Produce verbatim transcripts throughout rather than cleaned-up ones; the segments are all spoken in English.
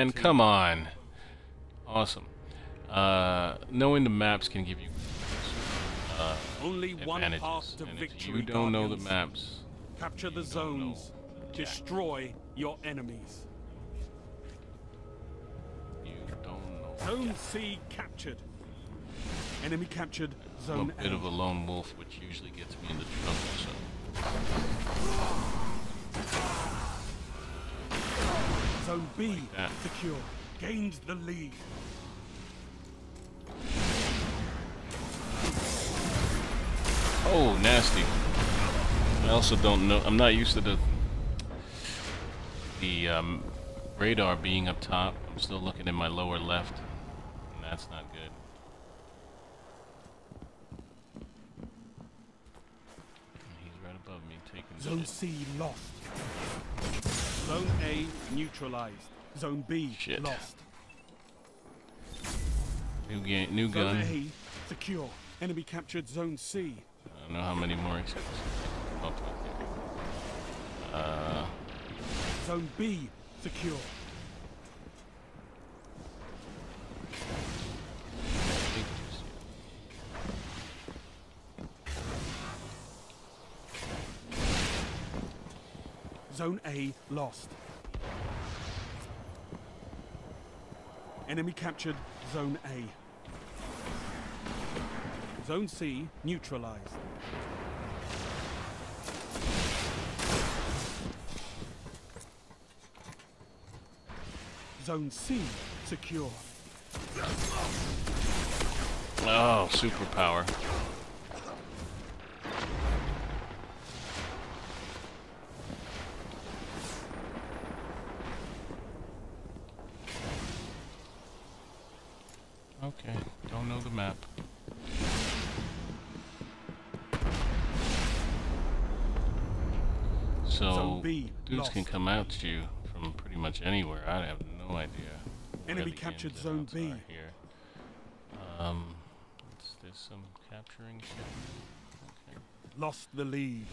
man. Come on. Awesome. Uh, knowing the maps can give you uh, Only one path advantages. to And if victory, you don't know the Guardians. maps, Capture the you don't know zones. Jack. Destroy your enemies. You don't know Zone Jack. C captured. Enemy captured I'm Zone a bit A. of a lone wolf, which usually gets me into trouble, so... Zone B Like that. secure. Gained the lead. Oh, nasty. I also don't know... I'm not used to the... The, um, radar being up top. I'm still looking in my lower left. And that's not good. He's right above me, taking Zone shit. C lost. Zone A neutralized. Zone B Shit. lost. New game, new Zone gun. A secure. Enemy captured Zone C. I don't know how many more except come up with here. Uh, Zone B secure. I think it's- Zone A lost. Enemy captured Zone A. Zone C neutralized. Zone C secure. Oh, superpower. Okay, don't know the map. So, Zone B dudes lost. can come out to you from pretty much anywhere. I have no idea. where Enemy the captured ins and Zone outs B. are here. Um, is this some capturing shit? Okay. Lost the lead.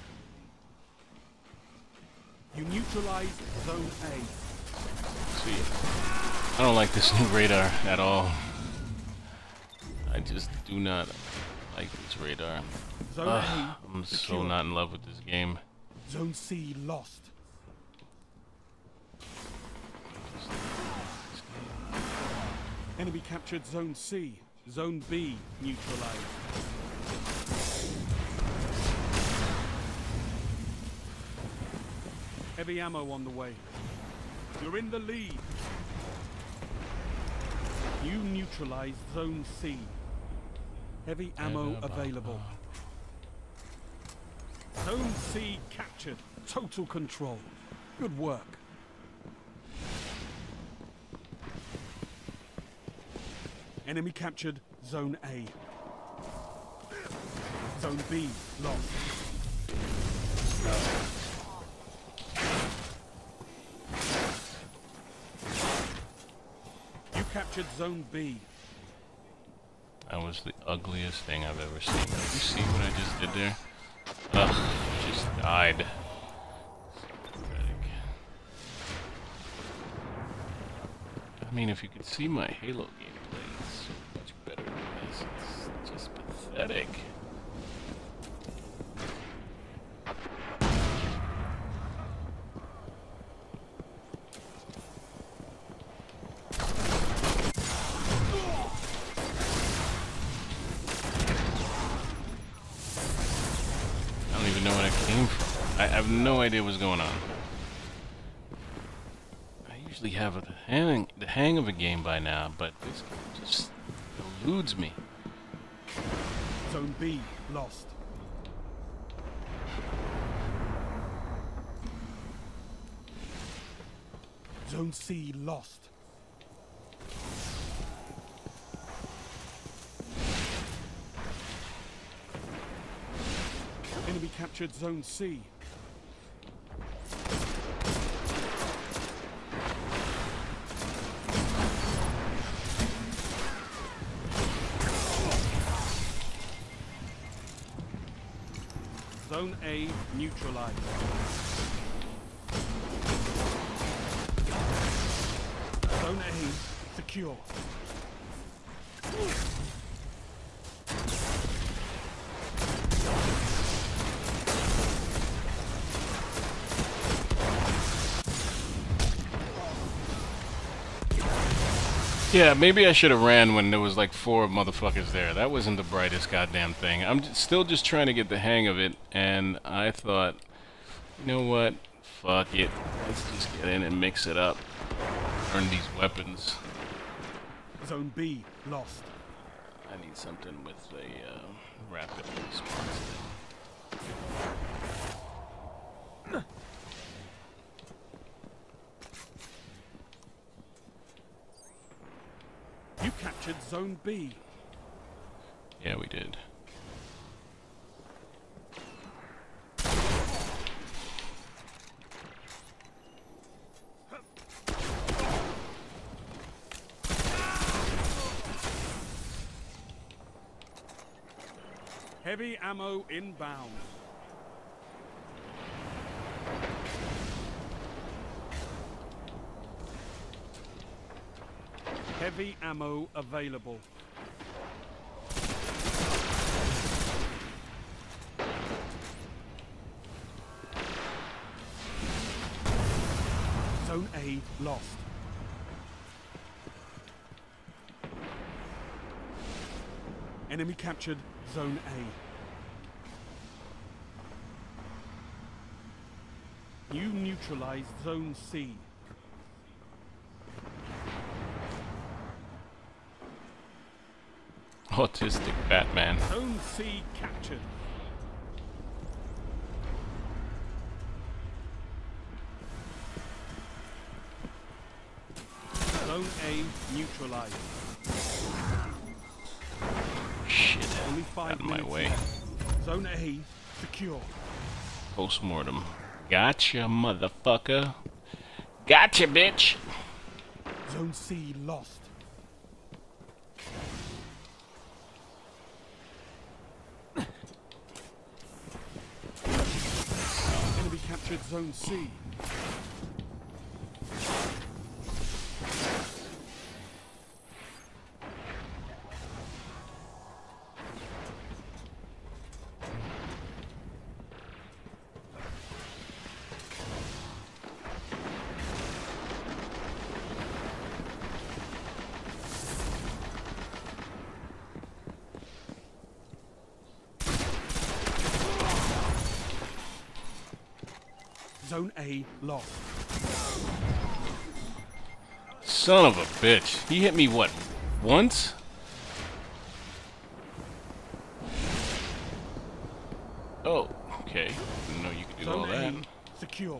You neutralized Zone A. See, I don't like this new radar at all. I just do not like this radar. Zone Ugh, A I'm so secure. not in love with this game. Zone C lost. Enemy captured Zone C. Zone B neutralized. Heavy ammo on the way. You're in the lead. You neutralized Zone C. Heavy ammo available. Zone C captured. Total control. Good work. Enemy captured Zone A. Zone B lost. You captured Zone B. That was the ugliest thing I've ever seen. Did you see what I just did there? Ugh, just died. Pathetic. I mean, if you could see my Halo gameplay, it's so much better than this. It's just pathetic. I don't even know where that came from. I have no idea what's going on. I usually have the hang, the hang of a game by now, but this game just eludes me. Zone B lost. Zone C lost. Enemy captured Zone C. Zone A neutralized. Zone A secure. Yeah, maybe I should have ran when there was like four motherfuckers there. That wasn't the brightest goddamn thing. I'm j still just trying to get the hang of it, and I thought, you know what? Fuck it. Let's just get in and mix it up. Learn these weapons. Zone B lost. I need something with a uh, rapid response thing. You captured Zone B. Yeah, we did. Heavy ammo inbound. Heavy ammo available. Zone A lost. Enemy captured Zone A. You neutralized Zone C. Autistic Batman. Zone C captured. Zone A neutralized. Shit. Only five Out of my minutes way. left. Zone A secure. Postmortem. Gotcha, motherfucker. Gotcha, bitch. Zone C lost. Enemy captured Zone C. Zone A lost. Son of a bitch. He hit me, what, once? Oh, okay. Didn't know you could do all Zone that. A secure.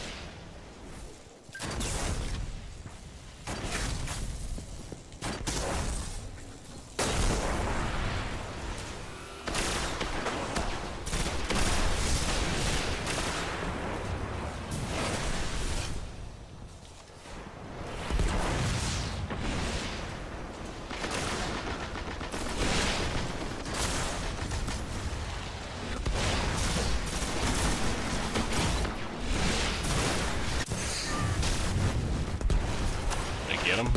Get him?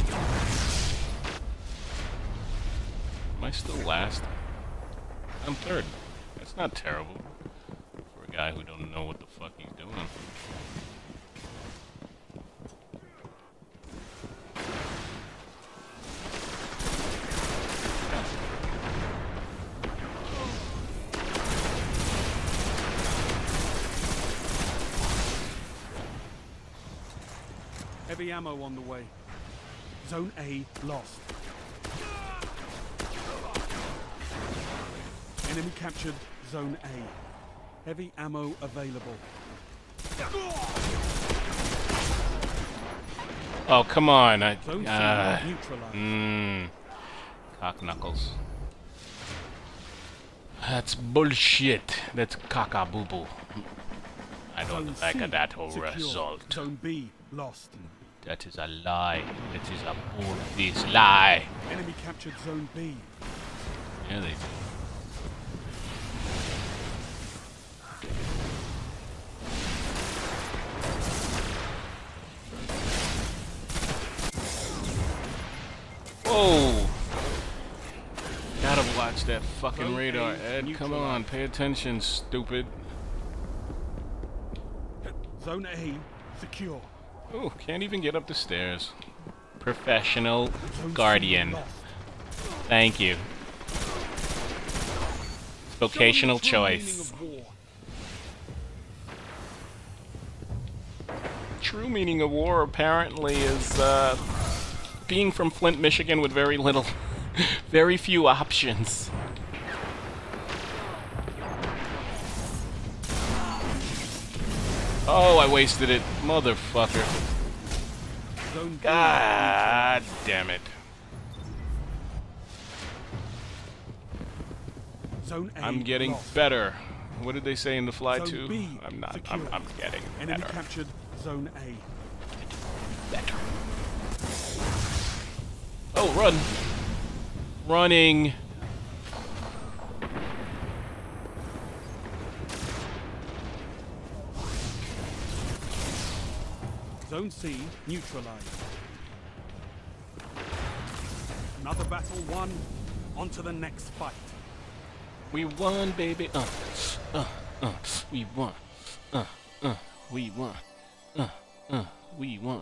Am I still last? I'm third. That's not terrible for a guy who don't know what the fuck he's doing. Heavy ammo on the way. Zone A lost. Enemy captured Zone A. Heavy ammo available. Oh, come on. I, Zone C uh, neutralized. Mmm. Cock knuckles. That's bullshit. That's cock-a-boo-boo. I don't Zone like C that secure. result. Zone B lost. That is a lie. That is a bull-faced lie. Enemy captured Zone B. Yeah, they do. that fucking Zone radar, A Ed. Come on, pay attention, stupid. Zone A secure. Oh, can't even get up the stairs. Professional Zone guardian. C lost. Thank you. Vocational Show me the true choice. meaning of war. True meaning of war apparently is uh, being from Flint, Michigan with very little, very few options. Oh, I wasted it. Motherfucker. Zone B God damn it. Zone A I'm getting lost. better. What did they say in the Fly Zone two? B I'm not. secure. I'm, I'm getting Enemy better. captured Zone A. Better. Oh, run. Running. Zone C neutralized. Another battle won. On to the next fight. We won, baby. Uh, uh, uh. We won. Uh, uh. We won. Uh, uh. We won.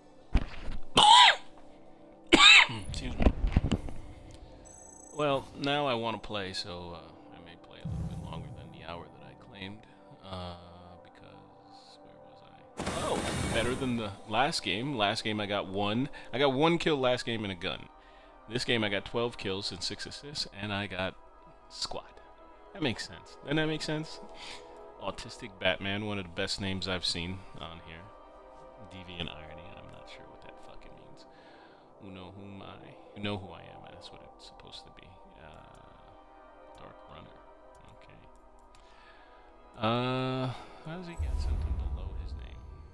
Excuse me. Well, now I want to play, so uh, I may play a little bit longer than the hour that I claimed. Uh, because where was I? Oh, better than the last game. Last game I got one. I got one kill last game in a gun. This game I got twelve kills and six assists, and I got squad. That makes sense. Doesn't that make sense? Autistic Batman, one of the best names I've seen on here. Deviant Irony, I'm not sure what that fucking means. Uno whom I. You know who I am, that's what it's supposed to be. Uh, Dark Runner. Okay. Uh, how does he get something below his name?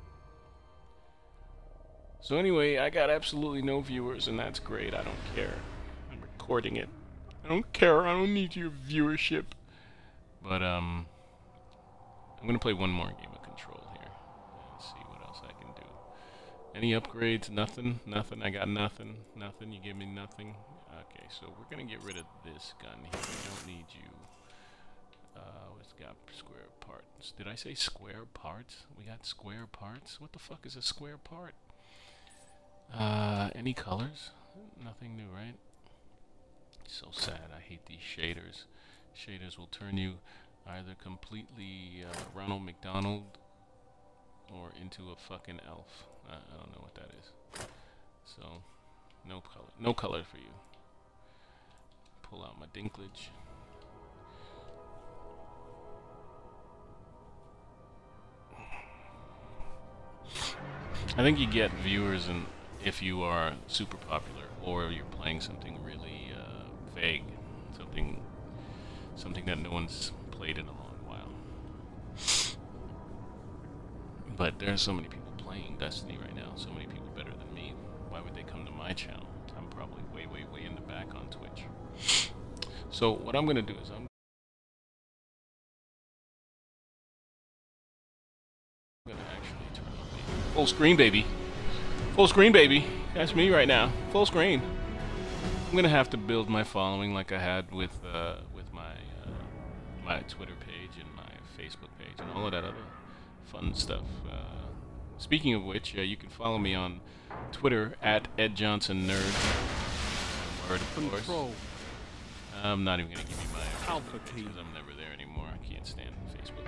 So anyway, I got absolutely no viewers, and that's great. I don't care. I'm recording it. I don't care. I don't need your viewership. But, um, I'm going to play one more game of Control here and see what else I can do. Any upgrades? Nothing? Nothing? I got nothing? Nothing? You give me nothing? Okay, so we're going to get rid of this gun here. We don't need you. Uh, it's got square parts. Did I say square parts? We got square parts? What the fuck is a square part? Uh, any colors? Nothing new, right? So sad. I hate these shaders. Shaders will turn you either completely uh, Ronald McDonald or into a fucking elf. I, I don't know what that is. So, no color. No color for you. Pull out my dinklage. I think you get viewers and if you are super popular or you're playing something really uh, vague, something something that no one's played in a long while. But there's so many people playing Destiny right now, so many people better than me. Why would they come to my channel? I'm probably way, way, way in the back on Twitch. So what I'm gonna do is I'm gonna actually turn on the full screen, baby. Full screen, baby. That's me right now. Full screen. I'm gonna have to build my following like I had with uh, with my uh, my Twitter page and my Facebook page and all of that other fun stuff. Uh, speaking of which, uh, you can follow me on Twitter at Ed Johnson Nerd. Word, of course. Control. I'm not even gonna give you my Alpha key. because I'm never there anymore. I can't stand Facebook.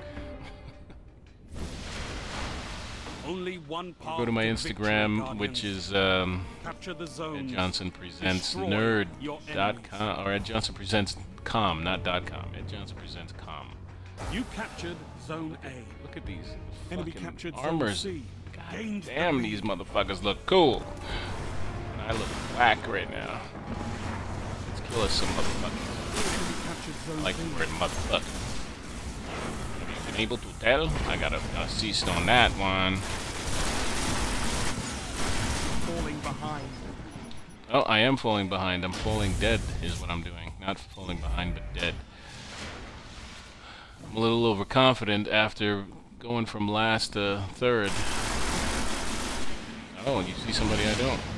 Only one path Go to my to victory, Instagram, Guardians. which is um, Capture the zone. Ed Johnson Presents Destroy Nerd your dot enemies. com or Ed Johnson Presents com, not dot com. Ed Johnson Presents com. You captured Zone A. Look at these Enemy fucking captured armors. Zone C. God Gained the damn, lead. these motherfuckers look cool. And I look whack right now. Let's kill us some motherfuckers. Enemy captured Zone I like B. the word motherfucker. Have you been able to tell? I got a assist on that one. Falling behind. Oh, I am falling behind. I'm falling dead is what I'm doing. Not falling behind, but dead. I'm a little overconfident after going from last to third. Oh, you see somebody I don't.